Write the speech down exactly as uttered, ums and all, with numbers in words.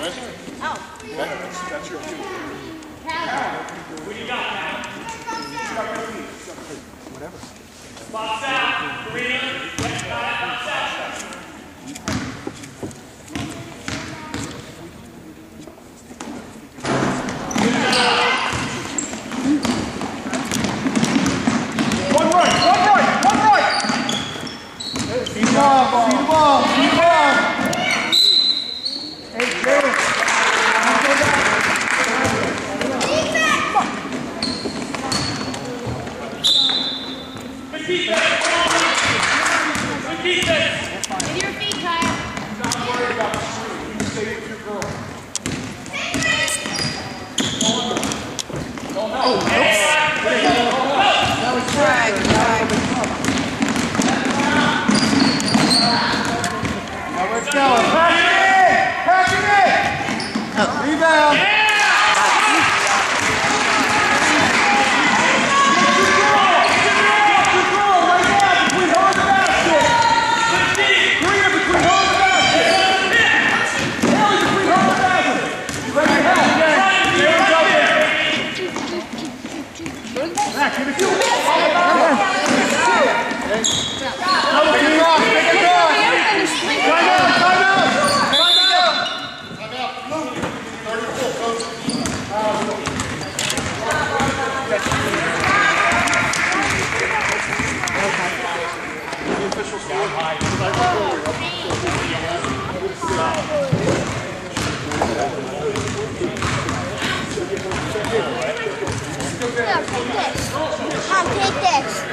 Oh. That's, that's your cue. What do you got now? Whatever. Box out. Karina. Let's go out. Box out. One right, one right, one right! Feed the ball, feed the ball, feed the ball! Hey, Jared! Good defense! Good defense! With your feet, Kyle. Not worried about the shooting. You can stay with your girl. Oh, no. That was drag, drag. Now let's go. Pass it in! Pass it in! Rebound! Mom, take this.